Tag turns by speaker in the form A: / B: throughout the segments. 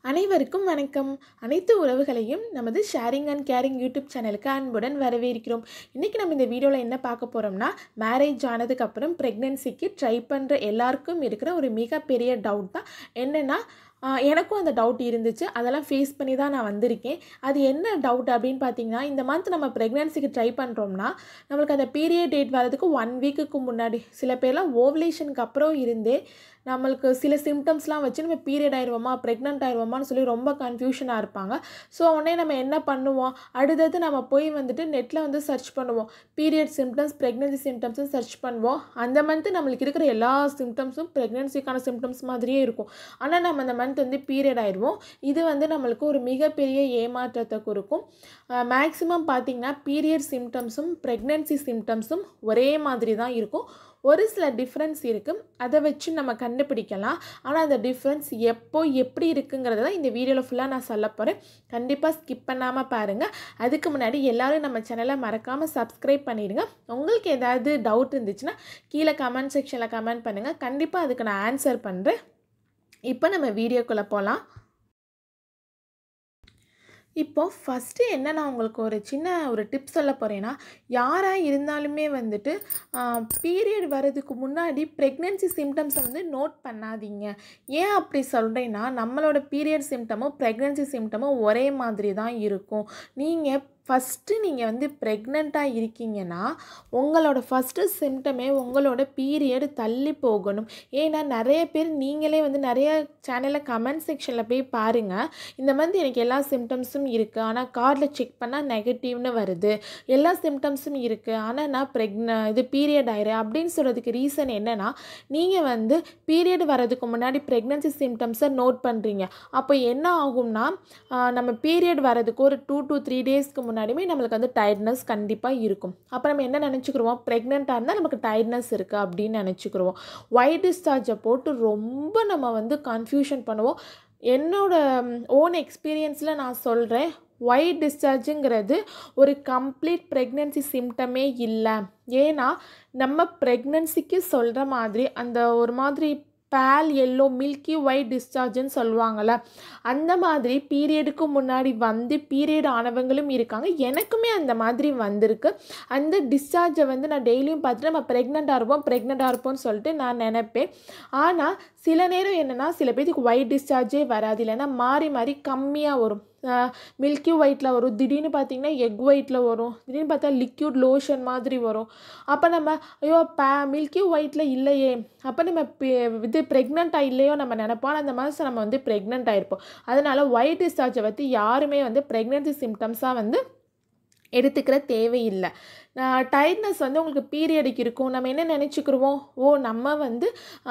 A: அனைவருக்கும் வணக்கம். அனைத்து உறவுகளையும் நமது ஷேரிங் அண்ட் கேரிங் யூடியூப் சேனலுக்கு அன்புடன் வரவேற்கிறோம். இன்றைக்கி நம்ம இந்த வீடியோவில் என்ன பார்க்க போகிறோம்னா, மேரேஜ் ஆனதுக்கப்புறம் ப்ரெக்னென்சிக்கு ட்ரை பண்ணுற எல்லாருக்கும் இருக்கிற ஒரு மிகப்பெரிய டவுட் தான். என்னென்னா, எனக்கும் அந்த டவுட் இருந்துச்சு. அதெல்லாம் ஃபேஸ் பண்ணி தான் நான் வந்திருக்கேன். அது என்ன டவுட் அப்படின்னு பார்த்தீங்கன்னா, இந்த மந்த் நம்ம ப்ரெக்னென்சிக்கு ட்ரை பண்ணுறோம்னா, நம்மளுக்கு அந்த பீரியட் டேட் வரதுக்கு 1 வீக்குக்கு முன்னாடி, சில பேர்லாம் ஓவலேஷனுக்கு அப்புறம் இருந்தே நம்மளுக்கு சில சிம்டம்ஸ்லாம் வச்சு நம்ம பீரியட் ஆயிடுவோமா, ப்ரெக்னென்ட் ஆயிடுவோமான்னு சொல்லி ரொம்ப கன்ஃபியூஷனாக இருப்பாங்க. ஸோ உடனே நம்ம என்ன பண்ணுவோம், அடுத்தது நம்ம போய் வந்துட்டு நெட்டில் வந்து சர்ச் பண்ணுவோம். பீரியட் சிம்டம்ஸ், ப்ரெக்னென்சி சிம்டம்ஸும் சர்ச் பண்ணுவோம். அந்த மந்த்து நம்மளுக்கு இருக்கிற எல்லா சிம்டம்ஸும் ப்ரெக்னென்சிக்கான சிம்டம்ஸ் மாதிரியே இருக்கும். ஆனால் நம்ம அந்த மந்த் வந்து பீரியட் ஆயிடுவோம். இது வந்து நம்மளுக்கு ஒரு மிகப்பெரிய ஏமாற்றத்தை கொடுக்கும். மேக்ஸிமம் பார்த்திங்கன்னா பீரியட் சிம்டம்ஸும் ப்ரெக்னென்சி சிம்டம்ஸும் ஒரே மாதிரி தான் இருக்கும். ஒரு சில டிஃப்ரென்ஸ் இருக்குது, அதை வச்சு நம்ம கண்டுபிடிக்கலாம். ஆனால் அந்த டிஃப்ரென்ஸ் எப்படி இருக்குங்கிறத தான் இந்த வீடியோவில் ஃபுல்லாக நான் சொல்ல போகிறேன். கண்டிப்பாக ஸ்கிப் பண்ணாமல் பாருங்கள். அதுக்கு முன்னாடி எல்லோரும் நம்ம சேனலை மறக்காமல் சப்ஸ்கிரைப் பண்ணிவிடுங்க. உங்களுக்கு ஏதாவது டவுட் இருந்துச்சுன்னா கீழே கமெண்ட் செக்ஷனில் கமெண்ட் பண்ணுங்கள். கண்டிப்பாக அதுக்கு நான் ஆன்சர் பண்ணுறேன். இப்போ நம்ம வீடியோக்குள்ளே போகலாம். இப்போது ஃபஸ்ட்டு என்ன நான் உங்களுக்கு ஒரு சின்ன டிப்ஸ் சொல்ல போகிறேன்னா, யாராக இருந்தாலுமே வந்துட்டு பீரியட் வர்றதுக்கு முன்னாடி ப்ரெக்னென்சி சிம்டம்ஸை வந்து நோட் பண்ணாதீங்க. ஏன் அப்படி சொல்கிறேன்னா, நம்மளோட பீரியட் சிம்டமும் ப்ரெக்னென்சி சிம்டமும் ஒரே மாதிரி தான் இருக்கும். நீங்கள் வந்து ப்ரெக்னெண்ட்டாக இருக்கீங்கன்னா, உங்களோட ஃபஸ்ட்டு சிம்டமே உங்களோட பீரியட் தள்ளி போகணும். ஏன்னா நிறைய பேர் நீங்களே வந்து நிறைய சேனலில் கமெண்ட் செக்ஷனில் போய் பாருங்கள். இந்த மாதிரி எனக்கு எல்லா சிம்டம்ஸும் இருக்குது, ஆனால் கார்டில் செக் பண்ணால் நெகட்டிவ்னு வருது. எல்லா சிம்டம்ஸும் இருக்குது, ஆனால் நான் பீரியட் ஆயிடுறேன் அப்படின்னு சொல்கிறதுக்கு ரீசன் என்னென்னா, நீங்கள் வந்து பீரியட் வர்றதுக்கு முன்னாடி ப்ரெக்னென்சி சிம்டம்ஸை நோட் பண்ணுறீங்க. அப்போ என்ன ஆகும்னா, நம்ம பீரியட் வர்றதுக்கு ஒரு 2 to 3 டேஸ்க்கு முன்னாடியுமே நம்மளுக்கு வந்து டயர்ட்னஸ் கண்டிப்பாக இருக்கும். அப்போ நம்ம என்ன நினச்சிக்கிருவோம், ப்ரெக்னெண்ட்டாக இருந்தால் நமக்கு டயர்ட்னஸ் இருக்குது அப்படின்னு நினச்சிக்கிருவோம். ஒயிட் டிஸ்சார்ஜை போட்டு ரொம்ப நம்ம வந்து கன்ஃபியூஷன் பண்ணுவோம். என்னோட ஓன் எக்ஸ்பீரியன்ஸில் நான் சொல்கிறேன், ஒயிட் டிஸ்சார்ஜுங்கிறது ஒரு கம்ப்ளீட் ப்ரெக்னென்சி சிம்டமே இல்லை. ஏன்னா நம்ம ப்ரெக்னென்சிக்கு சொல்கிற மாதிரி அந்த ஒரு மாதிரி பேல் எல்லோ மில்கி ஒயிட் டிஸ்சார்ஜுன்னு சொல்லுவாங்கள்ல, அந்த மாதிரி பீரியடுக்கு முன்னாடி வந்து பீரியட் ஆனவங்களும் இருக்காங்க. எனக்குமே அந்த மாதிரி வந்திருக்கு. அந்த டிஸ்சார்ஜை வந்து நான் டெய்லியும் பார்த்துட்டு நம்ம ப்ரெக்னெண்ட்டாக இருப்போம்னு சொல்லிட்டு நான் நினைப்பேன். ஆனால் சில நேரம் என்னென்னா, சில பேருக்கு ஒயிட் டிஸ்சார்ஜே வராது, இல்லைன்னா மாறி மாறி கம்மியாக வரும். மில்கி ஒயிட்டில் வரும், திடீர்னு பார்த்திங்கன்னா எக் ஒயிட்டில் வரும், திடீர்னு பார்த்தா லிக்யூட் லோஷன் மாதிரி வரும். அப்போ நம்ம மில்கி ஒயிட்டில் இல்லையே, அப்போ நம்ம ப்ரெக்னெண்ட்டாக இல்லையோ நம்ம நினைப்போம். அந்த மாதம் நம்ம வந்து ப்ரெக்னென்ட் ஆகிருப்போம். அதனால் ஒயிட் டிஸ்சார்ஜை பற்றி யாருமே வந்து ப்ரெக்னென்சி சிம்டம்ஸாக வந்து எடுத்துக்கிற தேவையில்லை. டயர்ட்னஸ் வந்து உங்களுக்கு பீரியடுக்கு இருக்கும். நம்ம என்ன நினச்சிக்கிருவோம், நம்ம வந்து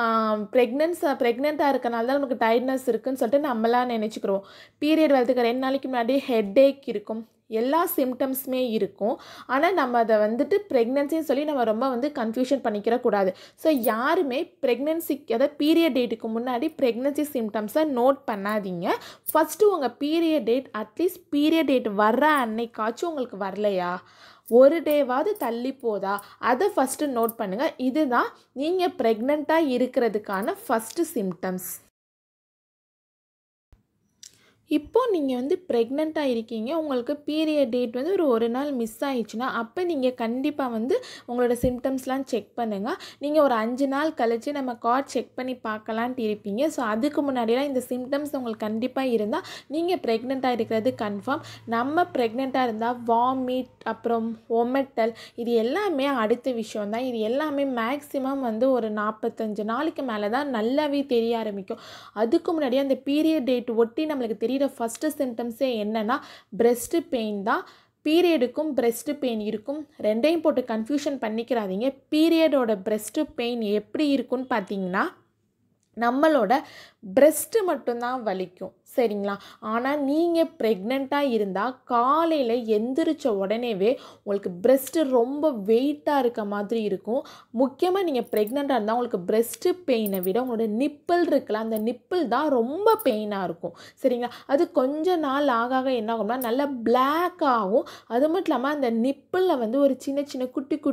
A: ப்ரெக்னெண்ட்டாக இருக்கனால தான் நமக்கு டயர்ட்னஸ் இருக்குதுன்னு சொல்லிட்டு நம்மளாம் நினச்சிக்கிருவோம். பீரியட் வரதுக்கு 2 நாளைக்கு முன்னாடி ஹெட்டேக் இருக்கும், எல்லா சிம்டம்ஸுமே இருக்கும். ஆனால் நம்ம அதை வந்துட்டு ப்ரெக்னென்சின்னு சொல்லி நம்ம ரொம்ப வந்து கன்ஃபியூஷன் பண்ணிக்கிற கூடாது. ஸோ யாருமே ப்ரெக்னென்சிக்கு, அதாவது பீரியட் டேட்டுக்கு முன்னாடி ப்ரெக்னென்சி சிம்டம்ஸை நோட் பண்ணாதீங்க. ஃபஸ்ட்டு உங்கள் period date, at least period date வர்ற அன்னைக்காச்சும் உங்களுக்கு வரலையா, ஒரு டேவாவது தள்ளி போதா, அதை ஃபஸ்ட்டு நோட் பண்ணுங்கள். இதுதான் நீங்கள் ப்ரெக்னெண்ட்டாக இருக்கிறதுக்கான ஃபஸ்ட்டு சிம்டம்ஸ். இப்போது நீங்கள் வந்து ப்ரெக்னெண்ட்டாக இருக்கீங்க, உங்களுக்கு பீரியட் டேட் வந்து ஒரு நாள் மிஸ் ஆயிடுச்சுன்னா, அப்போ நீங்கள் கண்டிப்பாக வந்து உங்களோட சிம்டம்ஸ்லாம் செக் பண்ணுங்கள். நீங்கள் ஒரு 5 நாள் கழித்து நம்ம கார்ட் செக் பண்ணி பார்க்கலான்ட்டு இருப்பீங்க. ஸோ அதுக்கு முன்னாடிலாம் இந்த சிம்டம்ஸ் உங்களுக்கு கண்டிப்பாக இருந்தால் நீங்கள் ப்ரெக்னெண்ட்டாக இருக்கிறது கன்ஃபார்ம். நம்ம ப்ரெக்னெண்ட்டாக இருந்தால் வாமிட், அப்புறம் ஒமெட்டல், இது எல்லாமே அடுத்த விஷயம் தான். இது எல்லாமே மேக்ஸிமம் வந்து ஒரு 45 நாளைக்கு மேலே தான் நல்லாவே தெரிய ஆரம்பிக்கும். அதுக்கு முன்னாடி அந்த பீரியட் டேட் ஒட்டி நம்மளுக்கு தெரியும். ஃபஸ்ட்டு சிம்டம்ஸே என்னன்னா, பிரெஸ்ட் பெயின் தான். பீரியடுக்கும் பிரெஸ்ட் பெயின் இருக்கும், ரெண்டையும் போட்டு கன்ஃபியூஷன் பண்ணிக்கிறாதீங்க. பீரியடோட பிரெஸ்ட் பெயின் எப்படி இருக்குன்னு பார்த்தீங்கன்னா, நம்மளோட பிரெஸ்ட்டு மட்டும்தான் வலிக்கும், சரிங்களா? ஆனால் நீங்கள் ப்ரெக்னெண்ட்டாக இருந்தால் காலையில் எந்திரிச்ச உடனேவே உங்களுக்கு பிரெஸ்ட்டு ரொம்ப வெயிட்டாக இருக்க மாதிரி இருக்கும். முக்கியமாக நீங்கள் ப்ரெக்னெண்ட்டாக இருந்தால் உங்களுக்கு பிரெஸ்ட்டு பெயினை விட உங்களோட நிப்பிள் இருக்குல்ல, அந்த நிப்பிள் தான் ரொம்ப பெயினாக இருக்கும், சரிங்களா? அது கொஞ்ச நாள் ஆக என்ன ஆகும்னா நல்லா பிளாக் ஆகும். அது மட்டும் இல்லாமல் அந்த நிப்பிளில் வந்து ஒரு சின்ன சின்ன குட்டி குட்டி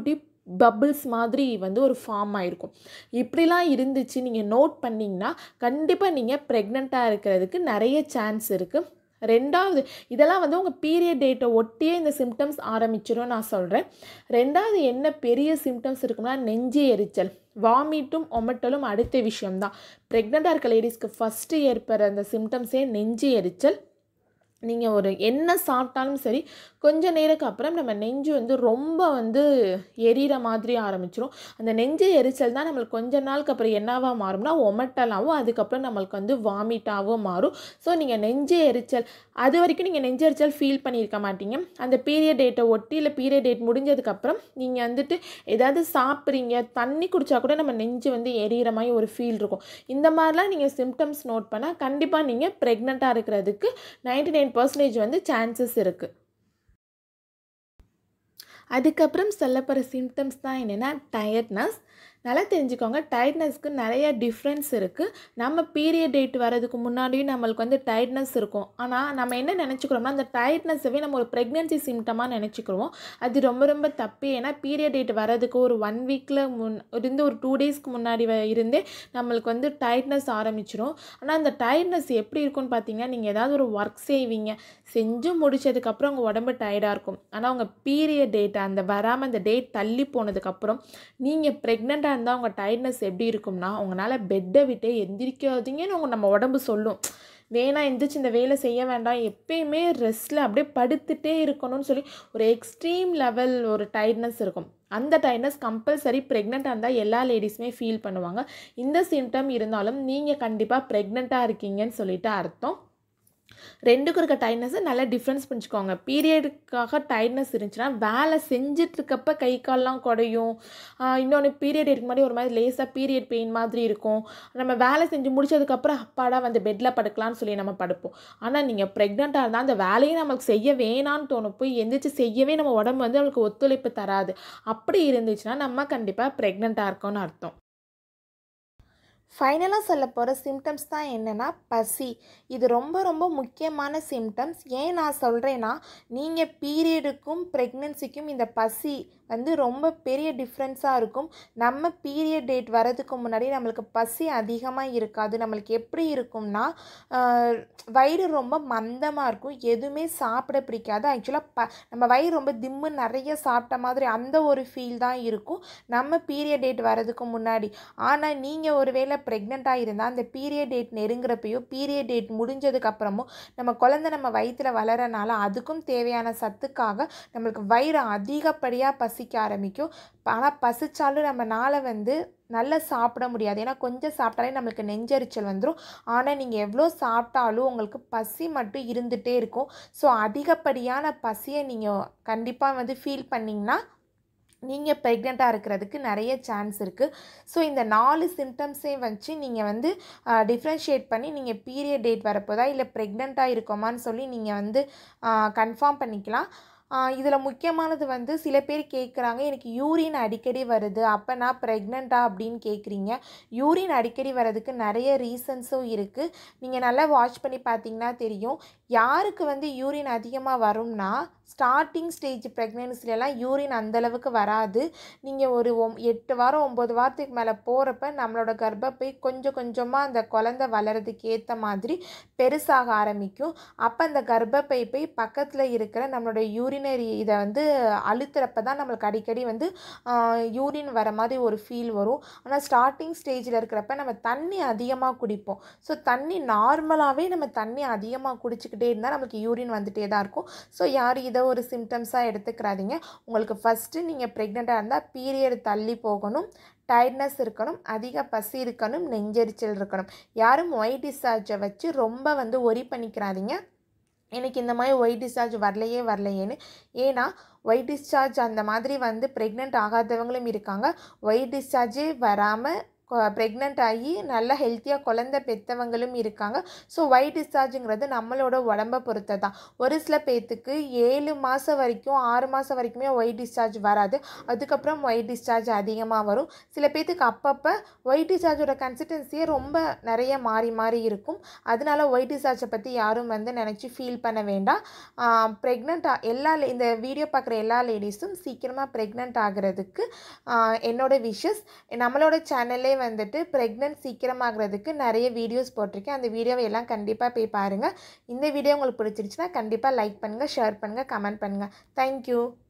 A: பபிள்ஸ் மாதிரி வந்து ஒரு ஃபார்ம் ஆகிருக்கும். இப்படிலாம் இருந்துச்சு நீங்கள் நோட் பண்ணிங்கன்னா கண்டிப்பாக நீங்கள் ப்ரெக்னெண்ட்டாக இருக்கிறதுக்கு நிறைய சான்ஸ் இருக்குது. ரெண்டாவது, இதெல்லாம் வந்து உங்கள் பீரியட் டேட்டை ஒட்டியே இந்த சிம்டம்ஸ் ஆரம்பிச்சிடும் நான் சொல்கிறேன். ரெண்டாவது என்ன பெரிய சிம்டம்ஸ் இருக்குன்னா நெஞ்சு எரிச்சல், வாமிட்டும் ஒமட்டலும் அடுத்த விஷயம்தான். ப்ரெக்னெண்ட்டாக இருக்க லேடிஸ்க்கு ஃபஸ்ட்டு ஏற்படுற அந்த சிம்டம்ஸே நெஞ்சு எரிச்சல். நீங்கள் ஒரு என்ன சாப்பிட்டாலும் சரி கொஞ்சம் நேரத்துக்கு அப்புறம் நம்ம நெஞ்சு வந்து ரொம்ப வந்து எரியிற மாதிரி ஆரம்பிச்சிடும். அந்த நெஞ்சு எரிச்சல் தான் நம்மளுக்கு கொஞ்ச நாளுக்கு அப்புறம் என்னவா மாறும்னா ஒமட்டலாகவும் அதுக்கப்புறம் நம்மளுக்கு வந்து வாமிட்டாகவும் மாறும். ஸோ நீங்கள் நெஞ்சு எரிச்சல் அது வரைக்கும் நீங்கள் நெஞ்சு எரிச்சல் ஃபீல் பண்ணியிருக்க மாட்டீங்க. அந்த பீரியட் டேட்டை ஒட்டி இல்லை பீரியட் டேட் முடிஞ்சதுக்கப்புறம் நீங்கள் வந்துட்டு ஏதாவது சாப்பிட்றீங்க, தண்ணி குடித்தா கூட நம்ம நெஞ்சு வந்து எரியிற மாதிரி ஒரு ஃபீல் இருக்கும். இந்த மாதிரிலாம் நீங்கள் சிம்டம்ஸ் நோட் பண்ணால் கண்டிப்பாக நீங்கள் ப்ரெக்னெண்ட்டாக இருக்கிறதுக்கு 99% வந்து சான்சஸ் இருக்குது. அதுக்கப்புறம் சொல்லப்படுற சிம்டம்ஸ் தான் என்னென்னா டயர்ட்னஸ். நல்லா தெரிஞ்சுக்கோங்க, டயர்ட்னஸ்க்கு நிறைய டிஃப்ரென்ஸ் இருக்குது. நம்ம பீரியட் டேட் வரதுக்கு முன்னாடியும் நம்மளுக்கு வந்து டயர்ட்னஸ் இருக்கும். ஆனால் நம்ம என்ன நினச்சிக்கிறோம்னா அந்த டயர்ட்னஸவே நம்ம ஒரு ப்ரெக்னென்சி சிம்டமாக நினச்சிக்கிறோம். அது ரொம்ப ரொம்ப தப்பு. ஏன்னா பீரியட் டேட் வரதுக்கு ஒரு 1 வீக்கில் இருந்து ஒரு 2 டேஸ்க்கு முன்னாடி இருந்தே நம்மளுக்கு வந்து டயர்ட்னஸ் ஆரம்பிச்சிடும். ஆனால் அந்த டயர்ட்னஸ் எப்படி இருக்கும்னு பார்த்தீங்கன்னா, நீங்கள் ஏதாவது ஒரு ஒர்க் செய்வீங்க, செஞ்சு முடித்ததுக்கப்புறம் உங்கள் உடம்பு டயர்டாக இருக்கும். ஆனால் உங்கள் பீரியட் டேட் அந்த வராமல் அந்த டேட் தள்ளி போனதுக்கப்புறம் நீங்கள் ப்ரெக்னெண்ட்டாக இருந்தால் உங்கள் டயர்ட்னஸ் எப்படி இருக்கும்னா உங்களால் பெட்டை விட்டே எந்திரிக்காதீங்கன்னு நம்ம உடம்பு சொல்லும். வேணாம், எந்திரிச்சு இந்த வேலை செய்ய வேண்டாம், எப்பயுமே ரெஸ்ட்டில் அப்படியே படுத்துகிட்டே இருக்கணும்னு சொல்லி ஒரு எக்ஸ்ட்ரீம் லெவல் ஒரு டயர்ட்னஸ் இருக்கும். அந்த டயர்ட்னஸ் கம்பல்சரி ப்ரெக்னெண்ட்டாக இருந்தால் எல்லா லேடிஸுமே ஃபீல் பண்ணுவாங்க. இந்த சிம்டம் இருந்தாலும் நீங்கள் கண்டிப்பாக ப்ரெக்னெண்ட்டாக இருக்கீங்கன்னு சொல்லிட்டு அர்த்தம். ரெண்டுக்கும் இருக்க டயர்ட்னஸை நல்லா டிஃப்ரென்ஸ் பண்ணிச்சுக்கோங்க. பீரியடுக்காக டயர்ட்னஸ் இருந்துச்சுன்னா வேலை செஞ்சிட்ருக்கப்ப கை கால்லாம் குடையும். இன்னொன்று பீரியட் இருக்க மாதிரி ஒரு மாதிரி லேசாக பீரியட் பெயின் மாதிரி இருக்கும். நம்ம வேலை செஞ்சு முடிச்சதுக்கப்புறம் அப்பாடா வந்து பெட்டில் படுக்கலான்னு சொல்லி நம்ம படுப்போம். ஆனால் நீங்கள் ப்ரெக்னெண்ட்டாக இருந்தால் அந்த வேலையை நம்மளுக்கு செய்ய வேணான்னு தோணும். போய் எந்திரிச்சு செய்யவே நம்ம உடம்பு வந்து நம்மளுக்கு ஒத்துழைப்பு தராது. அப்படி இருந்துச்சுன்னா நம்ம கண்டிப்பாக ப்ரெக்னெண்ட்டாக இருக்கோன்னு அர்த்தம். ஃபைனலாக சொல்ல போகிற சிம்டம்ஸ் தான் என்னென்னா பசி. இது ரொம்ப ரொம்ப முக்கியமான சிம்டம்ஸ். ஏன் நான் சொல்கிறேன்னா, நீங்கள் பீரியடுக்கும் ப்ரெக்னென்சிக்கும் இந்த பசி வந்து ரொம்ப பெரிய டிஃப்ரென்ஸாக இருக்கும். நம்ம பீரியட் டேட் வரதுக்கு முன்னாடி நம்மளுக்கு பசி அதிகமாக இருக்காது. நம்மளுக்கு எப்படி இருக்கும்னா வயிறு ரொம்ப மந்தமாக இருக்கும், எதுவுமே சாப்பிட பிடிக்காது. ஆக்சுவலாக நம்ம வயிறு ரொம்ப திம்மு நிறைய சாப்பிட்ட மாதிரி அந்த ஒரு ஃபீல் தான் இருக்கும் நம்ம பீரியட் டேட் வரதுக்கு முன்னாடி. ஆனால் நீங்கள் ஒரு வேளை ப்ரெக்னெண்ட்டாக இருந்தால் அந்த பீரியட் டேட் நெருங்குறப்பையோ பீரியட் டேட் முடிஞ்சதுக்கப்புறமும் நம்ம குழந்தை நம்ம வயிற்றில் வளரனால அதுக்கும் தேவையான சத்துக்காக நம்மளுக்கு வயிறு அதிகப்படியாக பசிக்க ஆரம்பிக்கும். ஆனால் பசிச்சாலும் நம்மளால் வந்து நல்லா சாப்பிட முடியாது. ஏன்னா கொஞ்சம் சாப்பிட்டாலே நம்மளுக்கு நெஞ்செரிச்சல் வந்துடும். ஆனால் நீங்கள் எவ்வளோ சாப்பிட்டாலும் உங்களுக்கு பசி மட்டும் இருந்துகிட்டே இருக்கும். ஸோ அதிகப்படியான பசியை நீங்கள் கண்டிப்பாக வந்து ஃபீல் பண்ணிங்கன்னா நீங்கள் ப்ரெக்னெண்ட்டாக இருக்கிறதுக்கு நிறைய சான்ஸ் இருக்குது. ஸோ இந்த 4 சிம்டம்ஸே வச்சு நீங்கள் வந்து டிஃப்ரென்ஷியேட் பண்ணி நீங்கள் பீரியட் டேட் வரப்போதா இல்லை ப்ரெக்னெண்ட்டாக இருக்கோமான்னு சொல்லி நீங்கள் வந்து கன்ஃபார்ம் பண்ணிக்கலாம். இதில் முக்கியமானது வந்து சில பேர் கேட்குறாங்க, எனக்கு யூரின் அடிக்கடி வருது, அப்போ நான் ப்ரெக்னெண்ட்டா அப்படின்னு கேட்குறீங்க. யூரின் அடிக்கடி வர்றதுக்கு நிறைய ரீசன்ஸும் இருக்குது. நீங்கள் நல்லா வாட்ச் பண்ணி பார்த்தீங்கன்னா தெரியும். யாருக்கு வந்து யூரின் அதிகமாக வரும்னா ஸ்டார்டிங் ஸ்டேஜ் ப்ரெக்னென்சிலலாம் யூரின் அந்தளவுக்கு வராது. நீங்கள் ஒரு 8 வாரம் 9 வாரத்துக்கு மேலே போகிறப்ப நம்மளோட கர்ப்பப்பை கொஞ்சம் கொஞ்சமாக அந்த குழந்தை வளர்கிறதுக்கு ஏற்ற மாதிரி பெருசாக ஆரம்பிக்கும். அப்போ அந்த கர்ப்பப்பை போய் பக்கத்தில் இருக்கிற நம்மளோட யூரினரி இதை வந்து அழுத்துறப்ப தான் நம்மளுக்கு அடிக்கடி வந்து யூரின் வர மாதிரி ஒரு ஃபீல் வரும். ஆனால் ஸ்டார்டிங் ஸ்டேஜில் இருக்கிறப்ப நம்ம தண்ணி அதிகமாக குடிப்போம். ஸோ தண்ணி நார்மலாகவே நம்ம தண்ணி அதிகமாக குடிச்சிக்கிட்டே இருந்தால் நம்மளுக்கு யூரின் வந்துகிட்டே தான் இருக்கும். ஸோ யார் இதை ஒரு சிம்டம்ஸாக எடுத்துக்கிறாதீங்க. உங்களுக்கு ஃபஸ்ட்டு நீங்கள் ப்ரெக்னெண்ட்டாக இருந்தால் பீரியட் தள்ளி போகணும், டயர்ட்னஸ் இருக்கணும், அதிக பசி இருக்கணும், நெஞ்செரிச்சல் இருக்கணும். யாரும் ஒயிட் டிஸ்சார்ஜை வச்சு ரொம்ப வந்து ஒரி பண்ணிக்கிறாதீங்க, எனக்கு இந்த மாதிரி ஒயிட் டிஸ்சார்ஜ் வரலையேன்னு. ஏன்னா ஒயிட் டிஸ்சார்ஜ் அந்த மாதிரி வந்து ப்ரெக்னென்ட் ஆகாதவங்களும் இருக்காங்க. ஒயிட் டிஸ்சார்ஜே வராமல் ப்ரெக்னென்ட் ஆகி நல்லா ஹெல்த்தியாக குழந்தை பெற்றவங்களும் இருக்காங்க. ஸோ ஒயிட் டிஸ்சார்ஜுங்கிறது நம்மளோட உடம்பை பொறுத்து தான். ஒரு சில பேர்த்துக்கு 7 மாதம் வரைக்கும் 6 மாதம் வரைக்குமே ஒயிட் டிஸ்சார்ஜ் வராது. அதுக்கப்புறம் ஒயிட் டிஸ்சார்ஜ் அதிகமாக வரும். சில பேர்த்துக்கு அப்பப்போ ஒயிட் டிஸ்சார்ஜோட கன்சிஸ்டன்சியே ரொம்ப நிறைய மாறி மாறி இருக்கும். அதனால ஒயிட் டிஸ்சார்ஜை பற்றி யாரும் நினச்சி ஃபீல் பண்ண வேண்டாம். ப்ரெக்னெண்ட்டாக இந்த வீடியோ பார்க்குற எல்லா லேடிஸும் சீக்கிரமாக ப்ரெக்னென்ட் ஆகிறதுக்கு என்னோட விஷஸ். நம்மளோட சேனல்லே ப்ரெக்னென்ட் சீக்கிரமாகிறதுக்கு நிறைய வீடியோஸ் போட்டிருக்கேன். அந்த வீடியோவை எல்லாம் கண்டிப்பாக போய் பாருங்கள். இந்த வீடியோ உங்களுக்கு பிடிச்சிருச்சுன்னா கண்டிப்பாக லைக் பண்ணுங்கள், ஷேர் பண்ணுங்கள், கமெண்ட் பண்ணுங்கள். தேங்க்யூ.